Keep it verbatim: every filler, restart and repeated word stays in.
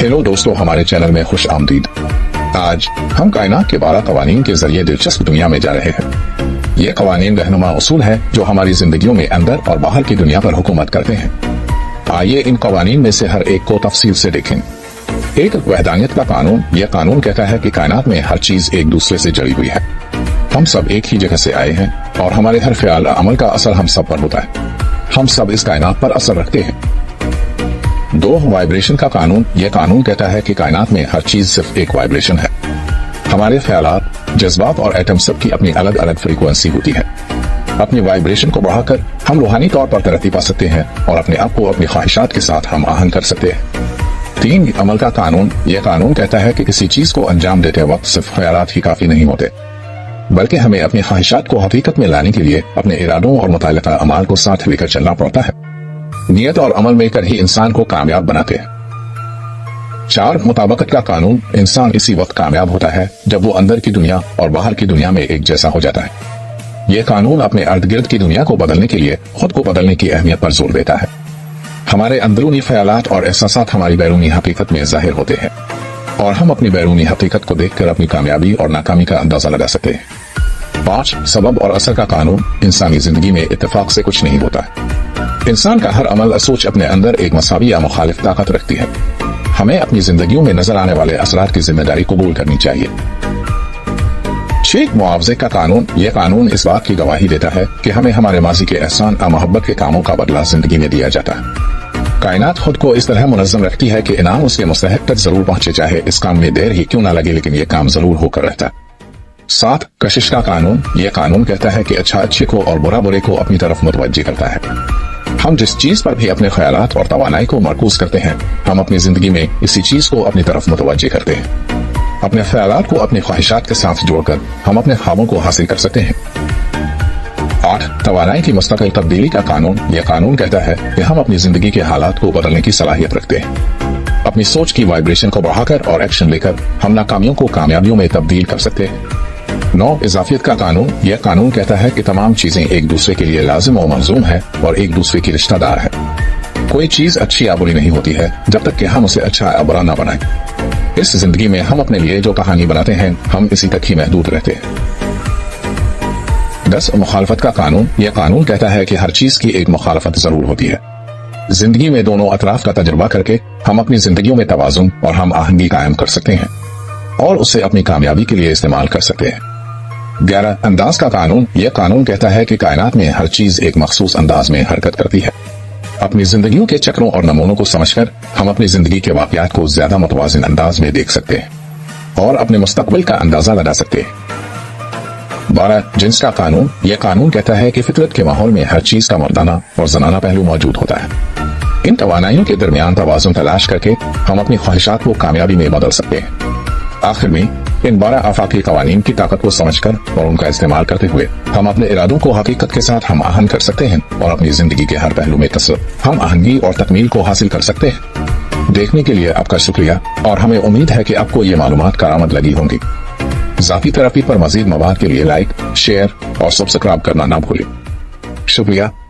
Hello दोस्तों, हमारे channel में खुश आमदीद। आज हम कायनात के बारह कवानीन के जरिए दिलचस्प दुनिया में जा रहे हैं। ये कवानीन रहनुमा उसूल है जो हमारी जिंदगियों में अंदर और बाहर की दुनिया पर हुकूमत करते हैं। आइए इन कवानीन में से हर एक को तफसील से देखें। एक वहदानियत का कानून। यह कानून कहता है कि कायनात में हर चीज एक दूसरे से जुड़ी हुई है। हम सब एक ही जगह से आए हैं और हमारे हर ख्याल अमल का असर हम सब पर होता है। हम सब इस कायनात पर असर रखते हैं। दो वाइब्रेशन का कानून। यह कानून कहता है कि कायनात में हर चीज सिर्फ एक वाइब्रेशन है। हमारे ख्यालात, जज्बात और एटम सब की अपनी अलग अलग फ्रीक्वेंसी होती है। अपनी वाइब्रेशन को बढ़ाकर हम रूहानी तौर पर तरक्की पा सकते हैं और अपने आप को अपनी ख्वाहिशात के साथ हम आहंग कर सकते हैं। तीन अमल का कानून। यह कानून कहता है कि किसी चीज को अंजाम देते वक्त सिर्फ ख्यालात ही काफी नहीं होते, बल्कि हमें अपनी ख्वाहिशात को हकीकत में लाने के लिए अपने इरादों और मुताल्लिका अमाल को साथ लेकर चलना पड़ता है। नियत और अमल मिलकर ही इंसान को कामयाब बनाते हैं। चार मुताबकत का कानून। इंसान इसी वक्त कामयाब होता है जब वो अंदर की दुनिया और बाहर की दुनिया में एक जैसा हो जाता है। यह कानून अपने अर्द गिर्द की दुनिया को बदलने के लिए खुद को बदलने की अहमियत पर जोर देता है। हमारे अंदरूनी ख्यालात और एहसासात हमारी बैरूनी हकीकत में जाहिर होते हैं और हम अपनी बैरूनी हकीकत को देखकर अपनी कामयाबी और नाकामी का अंदाजा लगा सकते हैं। पांच सबब और असर का कानून। इंसानी जिंदगी में इत्तेफाक से कुछ नहीं होता। इंसान का हर अमल सोच अपने अंदर एक मसावी या मुखालिफ ताकत रखती है। हमें अपनी जिंदगियों में नजर आने वाले असरात की जिम्मेदारी कबूल करनी चाहिए। छह मुआवजे का कानून। यह कानून इस बात की गवाही देता है कि हमें हमारे माजी के एहसान और मोहब्बत के कामों का बदला जिंदगी में दिया जाता है। कायनात खुद को इस तरह मुनज़्ज़म रखती है कि इनाम उसके मुस्तहिक तक जरूर पहुंचे, चाहे इस काम में देर ही क्यों न लगे, लेकिन यह काम जरूर होकर रहता है। सात कशिश का कानून। यह कानून कहता है कि अच्छा अच्छे को और बुरा बुरे को अपनी तरफ मुतवज्जे करता है। हम जिस चीज पर भी अपने ख्यालात और तवानाई को मरकूज करते हैं, हम अपनी जिंदगी में इसी चीज को अपनी तरफ मुतवज्जे करते हैं। अपने ख्यालात को अपनी ख्वाहिशात के साथ जोड़कर हम अपने ख्वाबों को हासिल कर सकते हैं। आठ तवानाई की मुस्तकिल तब्दीली का कानून। यह कानून कहता है कि हम अपनी जिंदगी के हालात को बदलने की सलाहियत रखते हैं। अपनी सोच की वाइब्रेशन को बढ़ाकर और एक्शन लेकर हम नाकामियों को कामयाबियों में तब्दील कर सकते हैं। नौ इजाफियत का कानून। यह कानून कहता है कि तमाम चीजें एक दूसरे के लिए लाजिम और मलजूम है और एक दूसरे की रिश्तेदार है। कोई चीज अच्छी या बुरी नहीं होती है जब तक कि हम उसे अच्छा या बुरा न बनाएं। इस जिंदगी में हम अपने लिए जो कहानी बनाते हैं, हम इसी तक ही महदूद रहते हैं। दस मुखालफत का कानून। यह कानून कहता है कि हर चीज की एक मुखालफत जरूर होती है। जिंदगी में दोनों अतराफ का तजुर्बा करके हम अपनी जिंदगियों में तवाजुन और हम आहंगी कायम कर सकते हैं और उसे अपनी कामयाबी के लिए इस्तेमाल कर सकते हैं। ग्यारह अंदाज का कानून। यह कानून कहता है कि कायनात में हर चीज एक मखसूस अंदाज में हरकत करती है। अपनी जिंदगियों के चक्रों और नमूनों को समझकर हम अपनी जिंदगी के वाकयात को ज्यादा मुतवाजिन अंदाज में देख सकते हैं और अपने मुस्तकबिल का अंदाजा लगा सकते हैं। बारह जिन्स का कानून। यह कानून कहता है कि फितरत के माहौल में हर चीज का मर्दाना और जनाना पहलू मौजूद होता है। इन तवानाइयों के दरमियान तवाजुन तलाश करके हम अपनी ख्वाहिशात को कामयाबी में बदल सकते हैं। आखिर में इन बारह आफाकी कवानीन की ताकत को समझकर और उनका इस्तेमाल करते हुए हम अपने इरादों को हकीकत के साथ हम आहंग कर सकते हैं और अपनी जिंदगी के हर पहलू में तसर हम आहंगी और तकमील को हासिल कर सकते हैं। देखने के लिए आपका शुक्रिया और हमें उम्मीद है कि आपको ये मालूमात कारामद लगी होंगी। ज़ाती तरक्की पर मजीद मवाद के लिए लाइक, शेयर और सब्सक्राइब करना ना भूलें। शुक्रिया।